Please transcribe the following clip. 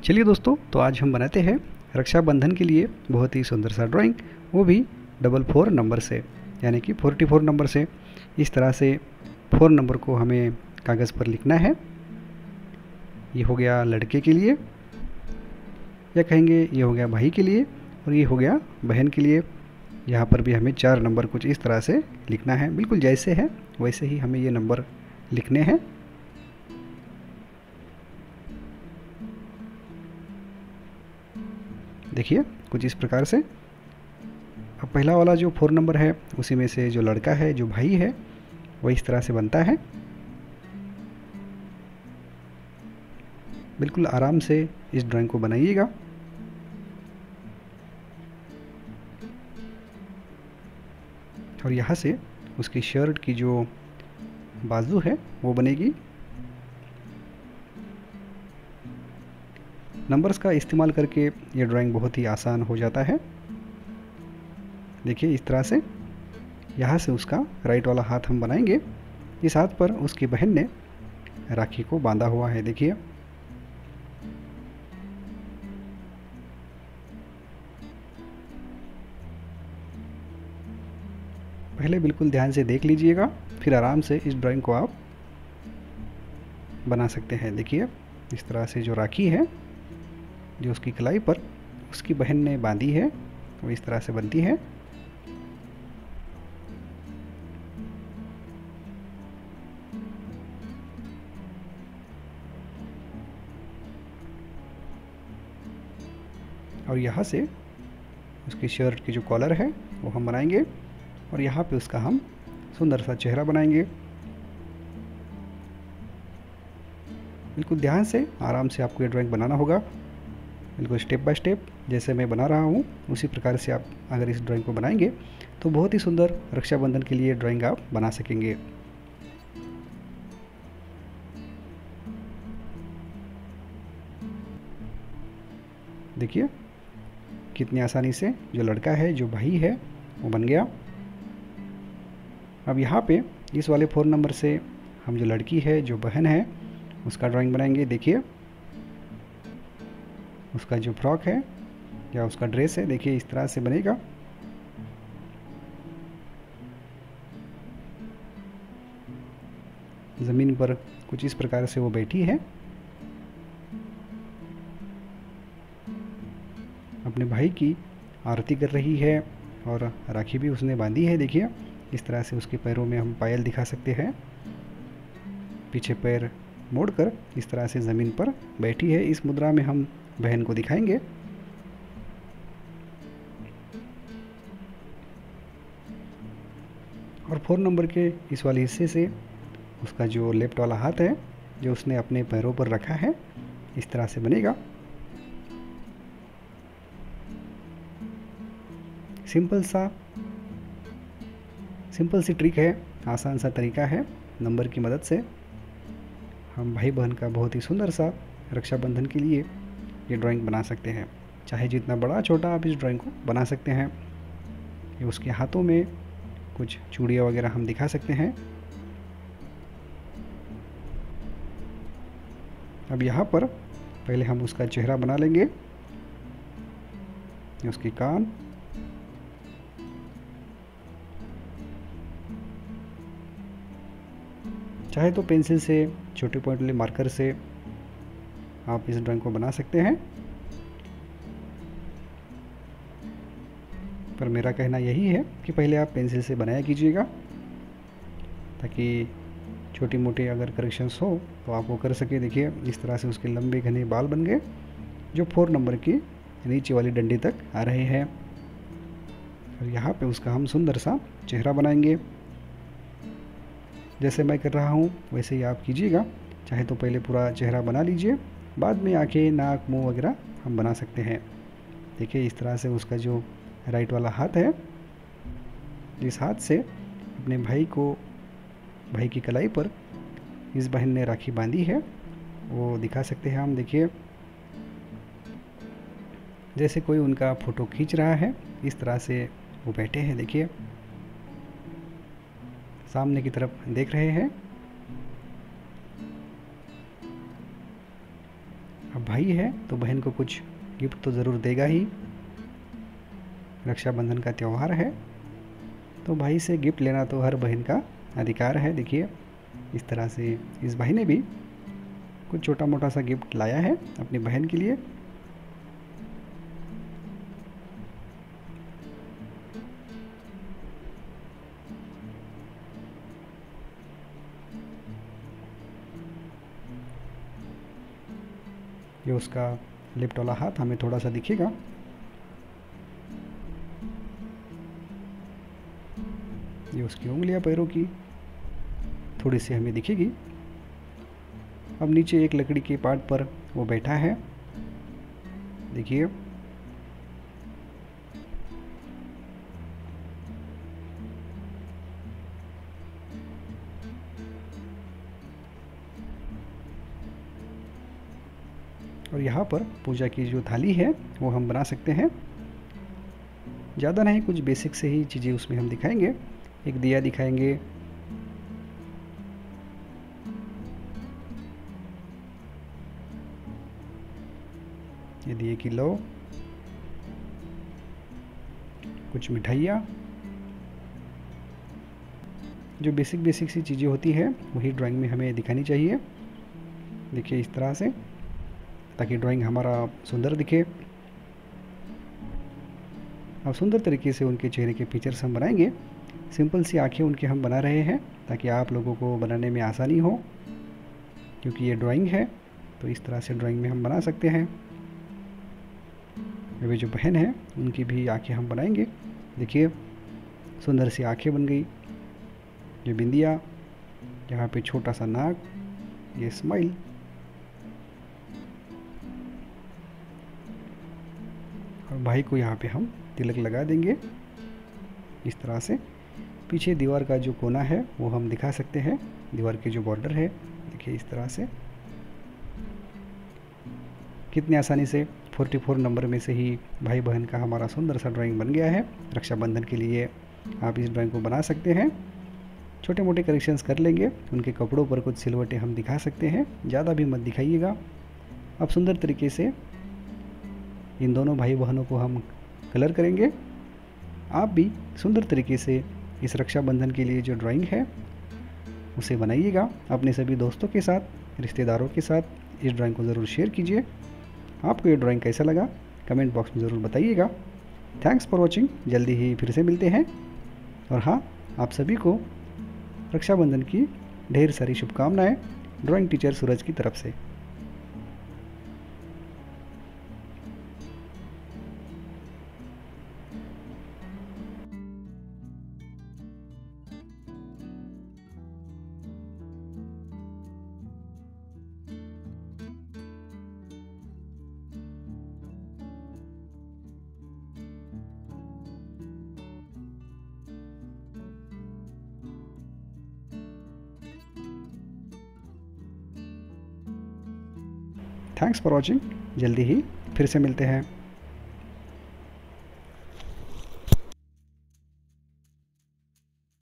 चलिए दोस्तों, तो आज हम बनाते हैं रक्षाबंधन के लिए बहुत ही सुंदर सा ड्राइंग, वो भी 44 नंबर से, यानी कि 44 नंबर से। इस तरह से 4 नंबर को हमें कागज़ पर लिखना है। ये हो गया लड़के के लिए, या कहेंगे ये हो गया भाई के लिए, और ये हो गया बहन के लिए। यहाँ पर भी हमें 4 नंबर कुछ इस तरह से लिखना है, बिल्कुल जैसे है वैसे ही हमें ये नंबर लिखने हैं। देखिए कुछ इस प्रकार से। अब पहला वाला जो 4 नंबर है, उसी में से जो लड़का है, जो भाई है, वो इस तरह से बनता है। बिल्कुल आराम से इस ड्राइंग को बनाइएगा। और यहाँ से उसकी शर्ट की जो बाजू है वो बनेगी। नंबर्स का इस्तेमाल करके ये ड्राइंग बहुत ही आसान हो जाता है। देखिए इस तरह से यहाँ से उसका राइट वाला हाथ हम बनाएंगे। इस हाथ पर उसकी बहन ने राखी को बांधा हुआ है। देखिए पहले बिल्कुल ध्यान से देख लीजिएगा, फिर आराम से इस ड्राइंग को आप बना सकते हैं। देखिए इस तरह से जो राखी है, जो उसकी कलाई पर उसकी बहन ने बांधी है, वो इस तरह से बनती है। और यहाँ से उसकी शर्ट की जो कॉलर है वो हम बनाएंगे, और यहाँ पे उसका हम सुंदर सा चेहरा बनाएंगे। बिल्कुल ध्यान से आराम से आपको ये ड्राइंग बनाना होगा, बिल्कुल स्टेप बाय स्टेप जैसे मैं बना रहा हूँ उसी प्रकार से आप अगर इस ड्राइंग को बनाएंगे तो बहुत ही सुंदर रक्षाबंधन के लिए ड्राइंग आप बना सकेंगे। देखिए कितनी आसानी से जो लड़का है, जो भाई है, वो बन गया। अब यहाँ पे इस वाले 4 नंबर से हम जो लड़की है, जो बहन है, उसका ड्राइंग बनाएंगे। देखिए उसका जो फ्रॉक है या उसका ड्रेस है, देखिए इस तरह से बनेगा। ज़मीन पर कुछ इस प्रकार से वो बैठी है, अपने भाई की आरती कर रही है, और राखी भी उसने बांधी है। देखिए इस तरह से उसके पैरों में हम पायल दिखा सकते हैं। पीछे पैर मोड़कर इस तरह से ज़मीन पर बैठी है। इस मुद्रा में हम बहन को दिखाएंगे। और 4 नंबर के इस वाले हिस्से से उसका जो लेफ्ट वाला हाथ है, जो उसने अपने पैरों पर रखा है, इस तरह से बनेगा। सिंपल सी ट्रिक है, आसान सा तरीका है। नंबर की मदद से हम भाई बहन का बहुत ही सुंदर सा रक्षाबंधन के लिए ये ड्राइंग बना सकते हैं। चाहे जितना बड़ा छोटा आप इस ड्राइंग को बना सकते हैं। ये उसके हाथों में कुछ चूड़ियाँ वगैरह हम दिखा सकते हैं। अब यहाँ पर पहले हम उसका चेहरा बना लेंगे, उसके कान, चाहे तो पेंसिल से, छोटे पॉइंट वाले मार्कर से आप इस ड्राइंग को बना सकते हैं। पर मेरा कहना यही है कि पहले आप पेंसिल से बनाया कीजिएगा, ताकि छोटी मोटी अगर करेक्शंस हो तो आप वो कर सके। देखिए इस तरह से उसके लंबे घने बाल बन गए, जो 4 नंबर की नीचे वाली डंडी तक आ रहे हैं। और यहाँ पे उसका हम सुंदर सा चेहरा बनाएंगे। जैसे मैं कर रहा हूँ वैसे ही आप कीजिएगा। चाहे तो पहले पूरा चेहरा बना लीजिए, बाद में आँखें, नाक, मुंह वगैरह हम बना सकते हैं। देखिए इस तरह से उसका जो राइट वाला हाथ है, जिस हाथ से अपने भाई की कलाई पर इस बहन ने राखी बांधी है, वो दिखा सकते हैं हम। देखिए जैसे कोई उनका फ़ोटो खींच रहा है, इस तरह से वो बैठे हैं। देखिए सामने की तरफ देख रहे हैं। अब भाई है तो बहन को कुछ गिफ्ट तो ज़रूर देगा ही। रक्षाबंधन का त्यौहार है तो भाई से गिफ्ट लेना तो हर बहन का अधिकार है। देखिए इस तरह से इस भाई ने भी कुछ छोटा मोटा सा गिफ्ट लाया है अपनी बहन के लिए। ये उसका लेफ्ट वाला हाथ हमें थोड़ा सा दिखेगा। ये उसकी उंगलियां पैरों की थोड़ी सी हमें दिखेगी। अब नीचे एक लकड़ी के पार्ट पर वो बैठा है, देखिए। और यहाँ पर पूजा की जो थाली है वो हम बना सकते हैं। ज़्यादा नहीं, कुछ बेसिक से ही चीज़ें उसमें हम दिखाएंगे। एक दिया दिखाएंगे, ये दिए की लो, कुछ मिठाइयाँ, जो बेसिक सी चीज़ें होती है वही ड्राइंग में हमें दिखानी चाहिए। देखिए इस तरह से, ताकि ड्राइंग हमारा सुंदर दिखे। अब सुंदर तरीके से उनके चेहरे के फीचर्स हम बनाएंगे। सिंपल सी आंखें उनके हम बना रहे हैं ताकि आप लोगों को बनाने में आसानी हो, क्योंकि ये ड्राइंग है तो इस तरह से ड्राइंग में हम बना सकते हैं। अभी जो बहन है उनकी भी आंखें हम बनाएंगे। देखिए सुंदर सी आंखें बन गई, ये बिंदिया, यहाँ पे छोटा सा नाक, ये स्माइल। और भाई को यहाँ पे हम तिलक लगा देंगे इस तरह से। पीछे दीवार का जो कोना है वो हम दिखा सकते हैं, दीवार के जो बॉर्डर है, देखिए इस तरह से। कितनी आसानी से 44 नंबर में से ही भाई बहन का हमारा सुंदर सा ड्राइंग बन गया है। रक्षाबंधन के लिए आप इस ड्राइंग को बना सकते हैं। छोटे मोटे करेक्शंस कर लेंगे, उनके कपड़ों पर कुछ सिलवटें हम दिखा सकते हैं, ज़्यादा भी मत दिखाइएगा। अब सुंदर तरीके से इन दोनों भाई बहनों को हम कलर करेंगे। आप भी सुंदर तरीके से इस रक्षाबंधन के लिए जो ड्राइंग है उसे बनाइएगा। अपने सभी दोस्तों के साथ, रिश्तेदारों के साथ इस ड्राइंग को ज़रूर शेयर कीजिए। आपको ये ड्राइंग कैसा लगा कमेंट बॉक्स में ज़रूर बताइएगा। थैंक्स फॉर वॉचिंग, जल्दी ही फिर से मिलते हैं। और हाँ, आप सभी को रक्षाबंधन की ढेर सारी शुभकामनाएं ड्राइंग टीचर सूरज की तरफ से। थैंक्स फॉर वॉचिंग, जल्दी ही फिर से मिलते हैं।